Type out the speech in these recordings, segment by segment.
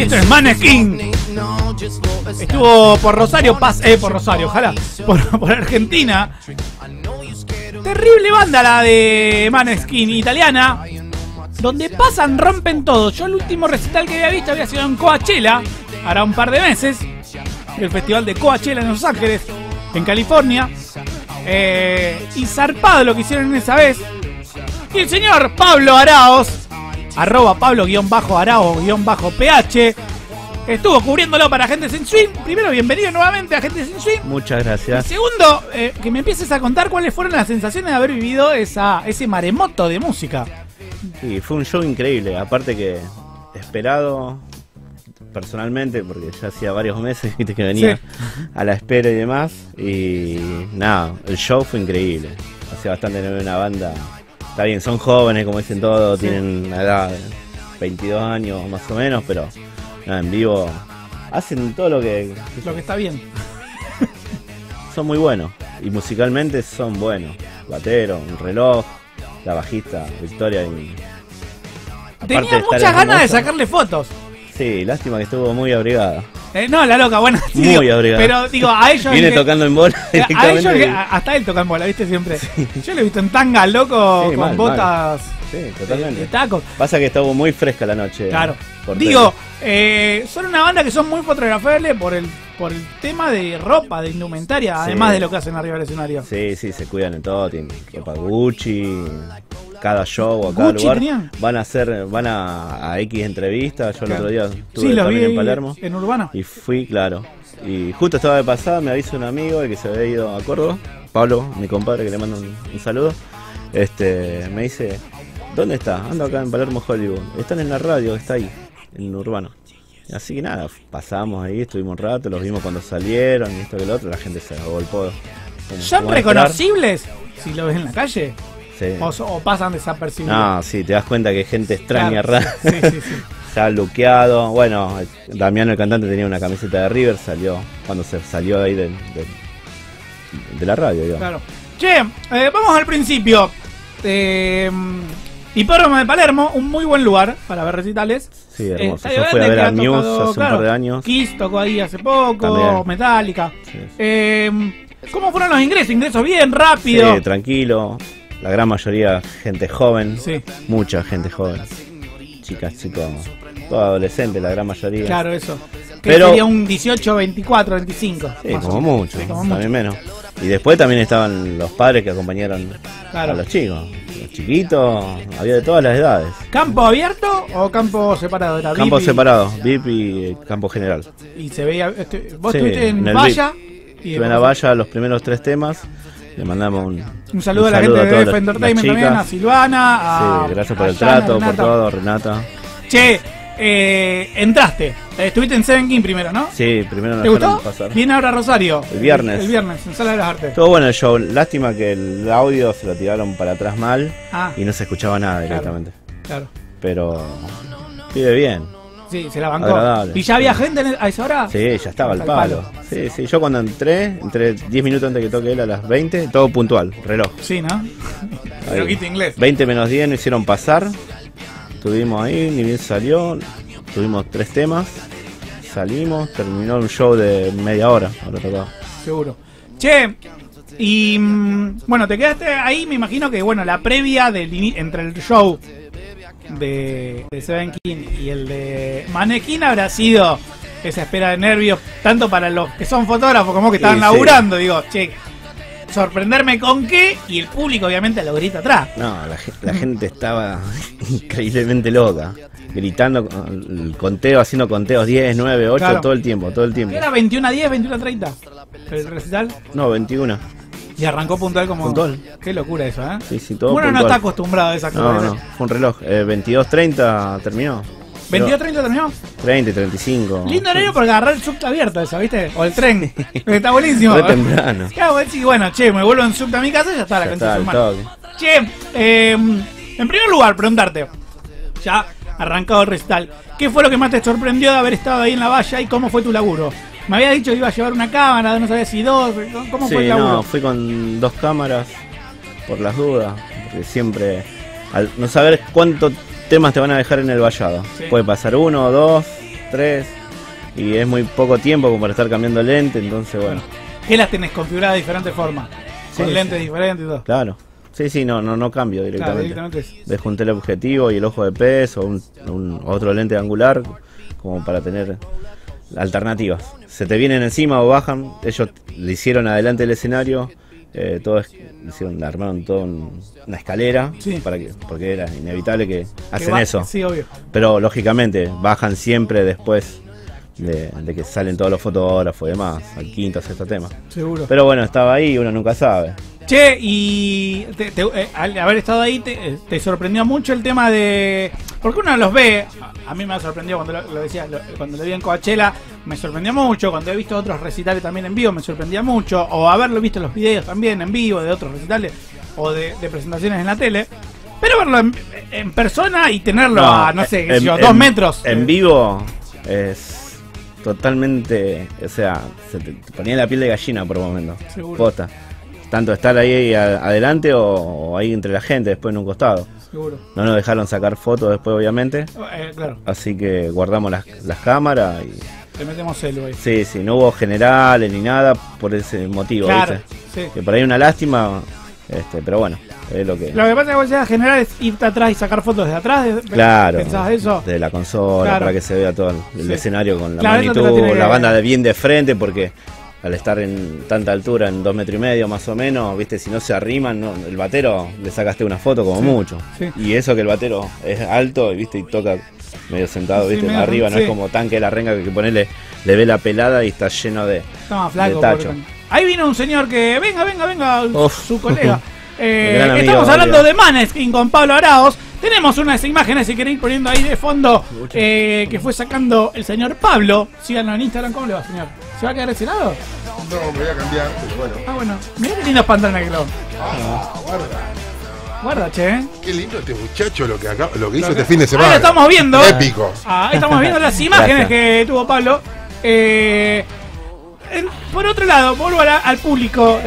Esto es Maneskin. Estuvo por Rosario, ojalá, por Argentina. Terrible banda la de Maneskin, italiana, donde pasan, rompen todo. Yo el último recital que había visto había sido en Coachella, hará un par de meses, el festival de Coachella en Los Ángeles, en California. Y zarpado lo que hicieron esa vez. Y el señor Pablo Araos, @Pablo_Arao_PH, estuvo cubriéndolo para Gente Sin Swing. Primero, bienvenido nuevamente a Gente Sin Swing. Muchas gracias. Y segundo, que me empieces a contar cuáles fueron las sensaciones de haber vivido ese maremoto de música. Sí, fue un show increíble, aparte que esperado personalmente, porque ya hacía varios meses que venía a la espera y demás. Y nada, el show fue increíble. Hacía bastante no ver una banda. Está bien, son jóvenes, como dicen todos, tienen una edad de 22 años más o menos, pero nada, en vivo hacen todo lo que está bien. Son muy buenos y musicalmente son buenos. Batero, un reloj, la bajista Victoria y tenía muchas ganas de sacarle fotos. Sí, lástima que estuvo muy abrigada. No, la loca, bueno, sí, muy abrigada. Pero digo, a ellos viene tocando en bola a ellos hasta él toca en bola, ¿viste? Siempre. Sí. Yo lo he visto en tanga, loco, sí, con botas. Sí, totalmente. De tacos. Pasa que estuvo muy fresca la noche. Claro. Digo, son una banda que son muy fotografiables por el tema de ropa, de indumentaria, además de lo que hacen arriba del escenario. Sí, se cuidan en todo, tienen ropa Gucci, cada show o cada lugar van a X entrevistas. Yo el otro día estuve también en Palermo, en Urbana, y fui, claro, y justo estaba de pasada, me avisó un amigo el que se había ido a Córdoba, Pablo, mi compadre, que le mando un saludo. Me dice, ¿dónde está? Ando acá en Palermo, Hollywood. Están en la radio, está ahí, en Urbano. Así que nada, pasamos ahí, estuvimos un rato, los vimos cuando salieron, y esto que lo otro, la gente se agolpó. ¿Son reconocibles si lo ves en la calle? Sí. ¿O pasan desapercibidos? No, sí, te das cuenta que es gente extraña, claro, rara. Sí. Ya luqueado. Bueno, Damiano, el cantante, tenía una camiseta de River, cuando se salió ahí de la radio, digamos. Claro. Che, vamos al principio. Hipódromo de Palermo, un muy buen lugar para ver recitales. Sí, hermoso. Yo fui a ver a Muse hace un par de años. Kiss tocó ahí hace poco, también. Metallica. Sí. ¿Cómo fueron los ingresos? Ingresos bien, rápido. Sí, tranquilo. La gran mayoría gente joven. Sí. Mucha gente joven. Chicas, chicos, todo adolescente, la gran mayoría. Claro, eso. Pero sería un 18, 24, 25. Sí, como mucho, también menos. Y después también estaban los padres que acompañaron a los chicos. Los chiquitos, había de todas las edades. ¿Campo abierto o campo separado? Era campo separado, VIP y campo general. Y se veía, vos estuviste en Valla. Estuve en la Valla los primeros 3 temas. Le mandamos un saludo a la gente de Def Entertainment también, a Silvana. Sí, gracias por el trato, Renata. Por todo, Renata. Che, entraste. Estuviste en Seven King primero, ¿no? Sí, primero nos dejaron pasar. Viene ahora Rosario. El viernes. El viernes, en Sala de las Artes. Estuvo bueno el show. Lástima que el audio se lo tiraron para atrás mal y no se escuchaba nada directamente. Claro. Pero pide bien. Sí, se la bancó. Agradable. ¿Y ya había gente a esa hora? Sí, ya estaba al palo. Sí, yo cuando entré 10 minutos antes que toque él a las 20, todo puntual, reloj. Sí, ¿no? Loquito inglés. 20 menos 10 nos hicieron pasar. Estuvimos ahí, ni bien salió. Tuvimos 3 temas. Salimos, terminó un show de media hora. Ahora tocaba. Seguro. Che, y bueno, te quedaste ahí, me imagino que bueno, la previa entre el show de Seven King y el de Maneskin habrá sido esa espera de nervios, tanto para los que son fotógrafos como que estaban laburando. Digo, che, sorprenderme con qué, y el público obviamente lo grita atrás. No, la gente estaba increíblemente loca, gritando, el conteo, haciendo conteos 10, 9, 8, claro. todo el tiempo. ¿Era 21 a 10, 21 a 30 el recital? No, 21. Y arrancó puntual como... Puntual. Qué locura eso, ¿eh? Sí, todo bueno, puntual. No está acostumbrado a esas cosas. No, fue un reloj. 22:30 terminó. ¿22:30 terminó? 30 y 35. Lindo horario porque agarrar el subte abierto eso, ¿viste? O el tren. Está buenísimo. Re temprano. Claro, sí, bueno, che, me vuelvo en subte a mi casa y ya está la cancha de su Che, en primer lugar, preguntarte, ya arrancado el recital, ¿qué fue lo que más te sorprendió de haber estado ahí en la valla y cómo fue tu laburo? Me había dicho que iba a llevar una cámara, no sabía si 2, ¿cómo fue el laburo? No, fui con 2 cámaras por las dudas, porque siempre, al no saber cuántos temas te van a dejar en el vallado, puede pasar 1, 2, 3. Y es muy poco tiempo como para estar cambiando lente, entonces bueno. ¿Qué las tenés configuradas de diferentes formas? Con lentes diferentes y todo. Claro. Sí, no cambio directamente. Claro, directamente. Dejo un teleobjetivo y el ojo de pez o otro lente angular como para tener alternativas. Se te vienen encima o bajan. Ellos le hicieron adelante el escenario. Armaron toda una escalera porque era inevitable que hacen eso. Sí, obvio. Pero lógicamente bajan siempre después de que salen todos los fotógrafos y demás, al quinto, sexto tema. Seguro. Pero bueno, estaba ahí, uno nunca sabe. Che, y al haber estado ahí, te sorprendió mucho el tema de... Porque uno los ve, a mí me ha sorprendido cuando lo decía, cuando lo vi en Coachella, me sorprendió mucho, cuando he visto otros recitales también en vivo, me sorprendía mucho, o haberlo visto en los videos también en vivo de otros recitales, o de presentaciones en la tele, pero verlo en persona y tenerlo a, no sé, qué sé yo, 2 metros. En vivo es... Totalmente, o sea, se te ponía la piel de gallina por momento. Seguro. Posta. Tanto estar ahí adelante o ahí entre la gente, después en un costado. Seguro. No nos dejaron sacar fotos después, obviamente. Claro. Así que guardamos las cámaras y... Le metemos celu ahí. Sí, no hubo generales ni nada por ese motivo. Claro, ¿viste? sí. Que por ahí una lástima, pero bueno, es lo que... Lo que pasa es que vos en general es irte atrás y sacar fotos desde atrás. Claro, ¿Pensás eso? de la consola, Claro. para que se vea todo el escenario con la Claro, magnitud, la banda bien de frente, porque al estar en tanta altura, en 2,5 metros más o menos, viste, si no se arriman, el batero le sacaste una foto como mucho. Sí. Y eso que el batero es alto, viste, y toca medio sentado, viste, medio, arriba, no es como tanque de la renga que ponerle, le ve la pelada y está lleno de flaco, tacho. Ahí vino un señor que, venga, su colega. Gran amigo, Estamos hablando de Maneskin con Pablo Araos. Tenemos unas imágenes, si queréis, poniendo ahí de fondo, que fue sacando el señor Pablo. Síganlo en Instagram. ¿Cómo le va, señor? ¿Se va a quedar ese lado? No, me voy a cambiar, pero bueno. Bueno. Mirá qué lindos pantalones que lo. Guarda. Guarda, che. Qué lindo este muchacho lo que hizo este fin de semana. Ahí lo estamos viendo. Épico. Ahí estamos viendo las imágenes que tuvo Pablo. Por otro lado, vuelvo al público.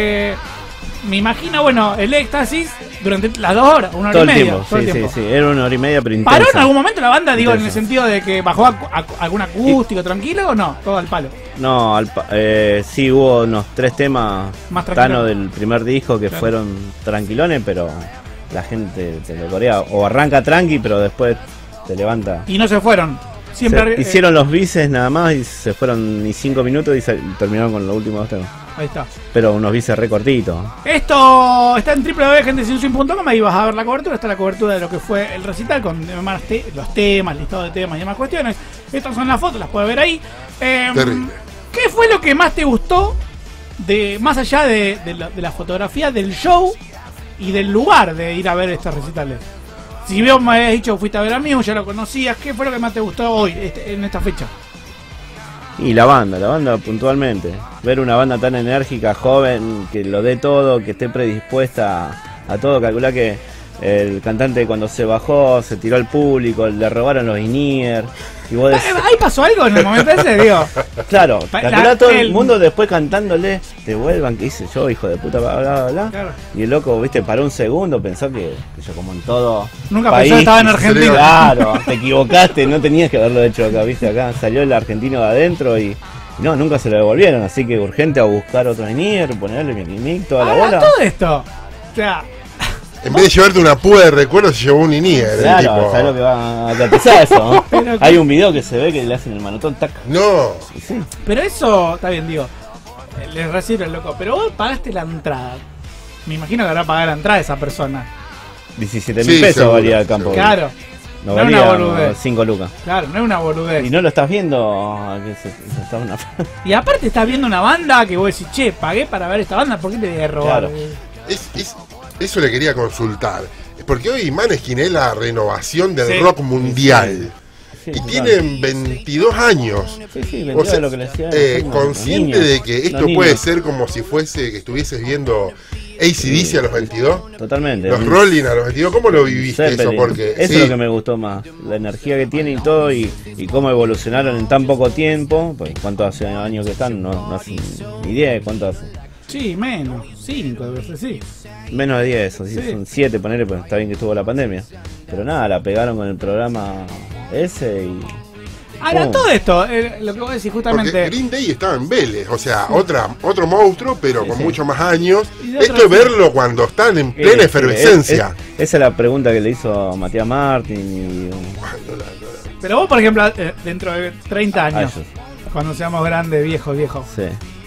Me imagino, bueno, el éxtasis durante las 2 horas, 1 hora todo y el media. tiempo, Todo el sí, tiempo. sí, era 1 hora y media, pero intensa. ¿Paró en algún momento la banda, digo, en el Intensa. sentido de que bajó algún acústico tranquilo o no? Todo al palo. No, sí hubo unos 3 temas Más tranquilos. Tano del primer disco que Claro. fueron tranquilones, pero la gente te lo corea. O arranca tranqui, pero después te levanta. Y no se fueron. Siempre Hicieron los bices nada más y se fueron ni 5 minutos y terminaron con los últimos 2 temas. Ahí está. Pero unos bices re cortitos. Esto está en www.gentesinsuin.com. Ahí vas a ver la cobertura. Está la cobertura de lo que fue el recital con demás los temas, listado de temas y demás cuestiones. Estas son las fotos, las puedes ver ahí. Terrible. ¿Qué fue lo que más te gustó más allá de la fotografía del show y del lugar de ir a ver estos recitales? Si vos me habías dicho fuiste a ver a mí, ya lo conocías, ¿qué fue lo que más te gustó hoy, en esta fecha? Y la banda puntualmente. Ver una banda tan enérgica, joven, que lo dé todo, que esté predispuesta a todo. Calculá que el cantante cuando se bajó, se tiró al público, le robaron los in-ear. Y vos decís, ¿Ahí pasó algo en el momento ese, digo? claro, calculá todo el mundo después cantándole, devuelvan, que hice yo, hijo de puta, bla, bla, bla. Claro. Y el loco, viste, paró un segundo, pensó que yo como en todo Nunca país, pensó que estaba en Argentina. Claro, te equivocaste, no tenías que haberlo hecho acá, viste, acá salió el argentino de adentro y no, nunca se lo devolvieron, así que urgente a buscar otro in-ear, ponerle mic, toda la Ahora, bola. todo esto. O sea, En vez de llevarte una púa de recuerdo, se llevó un in-ear. Claro, Tipo, ¿sabes lo que va a pesar eso? ¿No? Pero- Hay un video que se ve que le hacen el manotón, tac. no, Y sí. pero eso, está bien, digo. Les recibo el loco. Pero vos pagaste la entrada. Me imagino que habrá pagado la entrada esa persona. 17.000 Sí, pesos seguro, valía el campo. Claro, No no es una valía boludez. 5 lucas. claro, no es una boludez. Y no lo estás viendo. Que se está una... Y aparte estás viendo una banda que vos decís, che, pagué para ver esta banda, ¿por qué te voy a robar? Claro. eso le quería consultar. Porque hoy Maneskin es la renovación del Sí. rock mundial. Sí, Y total. tienen 22 años. Sí, sí, O vendió sea, lo que le decía. consciente de que esto puede ser como si fuese que estuvieses viendo AC/DC a los 22. Totalmente. Los Rolling a los 22. ¿Cómo lo viviste Zeppelin. eso? Porque Eso sí, es lo que me gustó más. La energía que tiene y todo. Y cómo evolucionaron en tan poco tiempo. Pues, ¿cuántos hace años que están? No hace ni 10. ¿Cuánto hace? Sí, menos, 5 veces, sí. Menos de 10, o sí, Sí. son 7, ponerle, pues está bien que estuvo la pandemia. Pero nada, la pegaron con el programa ese y Ahora, todo esto, lo que vos decís justamente. Porque Green Day estaba en Vélez, o sea, otro monstruo, pero con muchos más años. Y Esto es verlo cuando están en plena efervescencia. Esa es la pregunta que le hizo Matías Martín. Pero vos, por ejemplo, dentro de 30 años, ellos. cuando seamos grandes, viejos, Sí.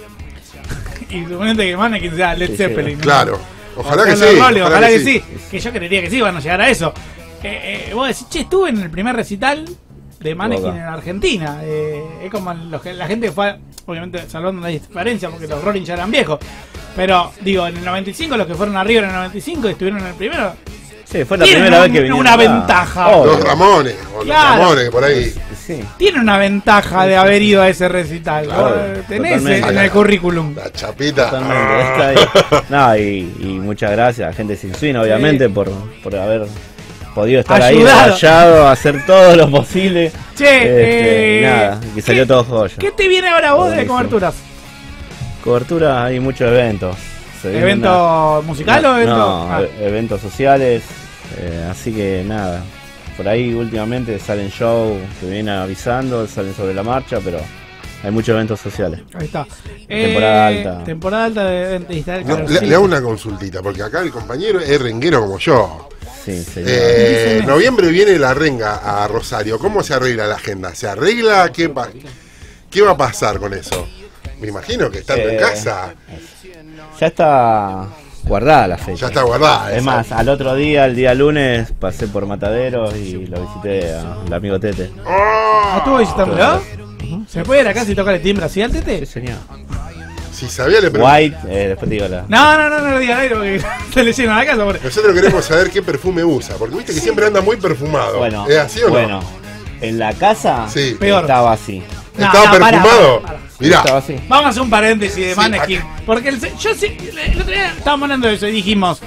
y suponete que Mannequin sea Led Zeppelin. ¿no? Claro, ojalá O que sea, sí. los Rolling, ojalá que sí. Que yo creería que sí, van a llegar a eso. Vos decís, che, estuve en el primer recital de Mannequin en Argentina. Es como la gente que fue, obviamente salvando una diferencia porque los Rolling ya eran viejos. Pero digo, en el 95, los que fueron arriba en el 95 y estuvieron en el primero. Sí, fue la primera vez que vinieron. Una ventaja. Los Ramones, o Claro. los Ramones por ahí. Sí. Tiene una ventaja de haber ido a ese recital. Claro, Vos tenés totalmente. en el currículum. La chapita. Totalmente, está ahí. No, y muchas gracias a Gente Sin Swing, obviamente, por haber podido estar Ayudado. ahí rayado, hacer todo lo posible. Che, y nada, que salió todo joya. ¿Qué te viene ahora vos de Buenísimo. coberturas? Cobertura, hay muchos eventos. Se viene ¿Evento musical o evento? No, eventos sociales. Así que nada, por ahí últimamente salen shows que vienen avisando, salen sobre la marcha, pero hay muchos eventos sociales. Ahí está. Temporada alta. Temporada alta de eventistas. No, le hago una consultita, porque acá el compañero es renguero como yo. Sí, señor. En noviembre viene la renga a Rosario. ¿Cómo se arregla la agenda? ¿Se arregla? ¿Qué va a pasar con eso? Me imagino que estando en casa. Ya está guardada la fecha. Ya está guardada. Es más, al otro día, el día lunes, pasé por Mataderos y lo visité al amigo Tete. ¿Estuvo visitándolo? ¿Se puede ir acá si toca el timbre así al Tete? Sí, señor. Si sabía, le pregunto. White, después te digo la... No lo diga al aire porque se le llena la casa. Nosotros queremos saber qué perfume usa, porque viste que siempre anda muy perfumado. Bueno, ¿Es así o no? bueno, en la casa Sí. Peor. estaba así. ¿Estaba pará, perfumado? pará. Mirá. Estaba así. Vamos a hacer un paréntesis de Sí, Maneskin. Porque yo sí, el otro día estábamos hablando de eso y dijimos.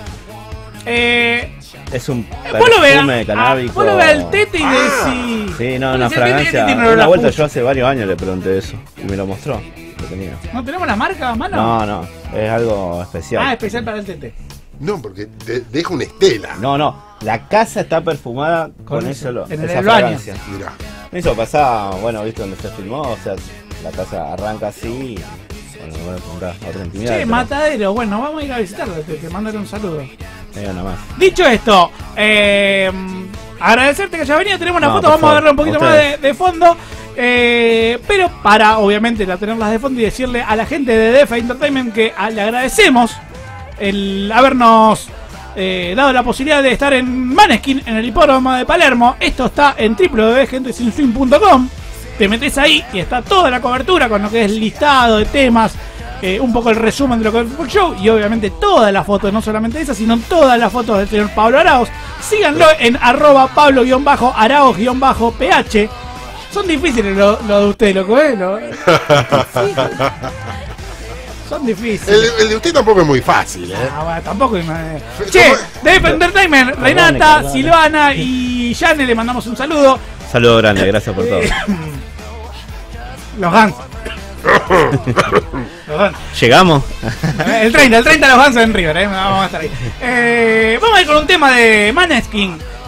Es un Vos lo perfume veas canábico. vos lo veas al Tete y decís. Sí, no, vos una decís, el Tete fragancia. tiene olor Una a vuelta pucho. yo hace varios años le pregunté eso y me lo mostró. Lo tenía. ¿No tenemos la marca a mano? No, es algo especial. Ah, especial para el Tete. No, porque deja una estela. No, la casa está perfumada con eso, eso, en esa el baño. fragancia. Mirá. Eso pasaba, bueno, viste donde se filmó, o sea, la casa arranca así y bueno, voy a preguntar otra intimidad. Che, pero Matadero, bueno, vamos a ir a visitarlo, te mandaré un saludo. nada más. Dicho esto, agradecerte que hayas venido, tenemos una No, foto, por vamos a favor, verla un poquito ustedes. más de fondo. Pero para, obviamente, tenerlas de fondo y decirle a la gente de Defa Entertainment que le agradecemos el habernos dado la posibilidad de estar en Maneskin, en el hipódromo de Palermo. Esto está en www.gentesinswing.com. Te metes ahí y está toda la cobertura con lo que es listado de temas, un poco el resumen de lo que fue el show y obviamente todas las fotos, no solamente esas, sino todas las fotos del señor Pablo Arauz. Síganlo en @Pablo_Arauz_PH. Son difíciles lo de usted, loco, Son difíciles. El de usted tampoco es muy fácil, Bueno, tampoco. Che, Defa Entertainment, Renata, perdone. Silvana y Yane, le mandamos un saludo. Saludo grande, gracias por todo. Los Guns. Los Guns. ¿Llegamos? El 30 los Guns en River, vamos a estar ahí. Vamos a ir con un tema de Maneskin.